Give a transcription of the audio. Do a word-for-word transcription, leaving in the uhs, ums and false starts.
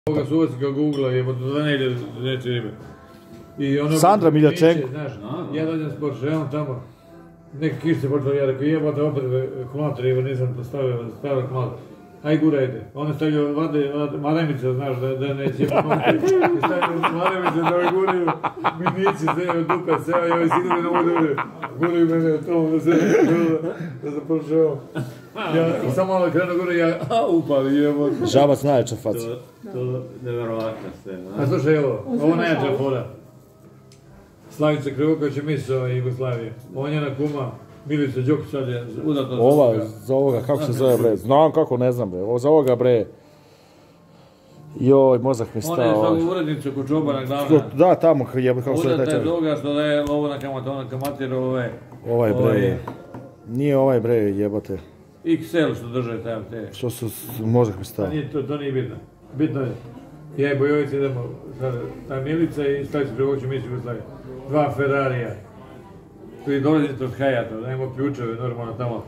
Ovoga su uvijek kao Google-a je od dvanaest neće ribe. Sandra Miljačenko. Ja dođem s Porscheom tamo, neki kiš se počeo, ja rekao jebate opet komata riba, nisam to stavio, stavio komata. Aj gurajte. One stavljaju vade, maremice, znaš, da neće pomati. I stavljaju maremice da ove guraju, minici, sve od dupe, sve, i ovi sinovi ne mogu da guraju mene to, da se da sam Porscheom. Ja sam malo krenuo gore, ja upali jebote. Žabac najjača faca. To nevjerovatno sve. A slušaj, evo, ovo najjača fora. Slavica Krivoković je mislila Jugoslavije. Ovo njena kuma, Milica Đokić sad je udatno za Ova, za ovoga, kako se zove bre? Znam kako, ne znam bre. Ovo za ovoga bre. Joj, mozak mi stao. Ona je svaku urednicu kod Čobana glavna. Da, tamo jebe, kako se zove taj čovjek. čovjek. Udatno je toga što daje ovo na kamat, ona kamatir ove. Ovaj bre. Nije ovaj bre, jebate. iks el što drže tam te. Što su, mozak mi stao. To nije bitno. Bitno je. Ja i Bojović idemo, ta Milica i Slavica Krivoković misli Jugoslavije. Dva Ferrarija, koji dolazite od Hayata, da imamo ključeve normalno tamo.